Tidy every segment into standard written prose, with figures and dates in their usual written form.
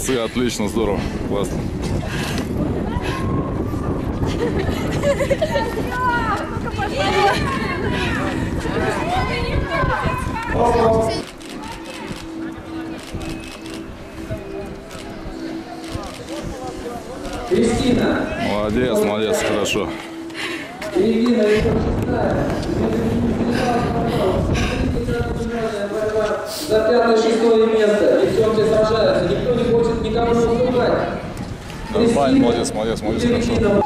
Молодцы, отлично, здорово, классно. Кристина. Молодец, молодец, хорошо. Ирина, за 5-6 место. Девчонки сражаются. Никто не хочет никому уступать. Нормально, молодец, молодец, молодец, хорошо.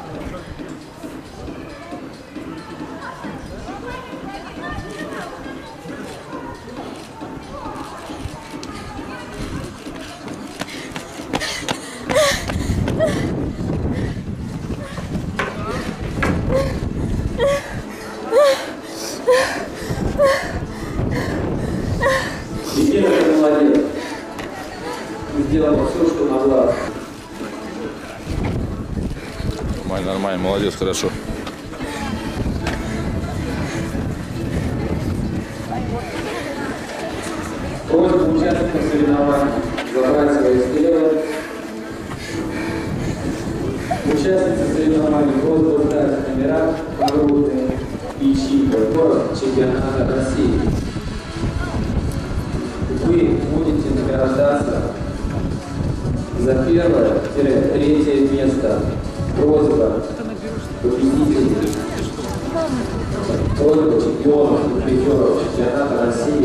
Ирина, ты молодец. Ты сделала все, что могла. Нормально, нормально, молодец, хорошо. Просьба участников соревнований забрать свои стрелы. Участницы соревнований просьба сдать номера, погрудные и чипы до чемпионата России. Вы будете награждаться за 1-3 место. Просьба победителей, просьба чемпионов и призеров чемпионата России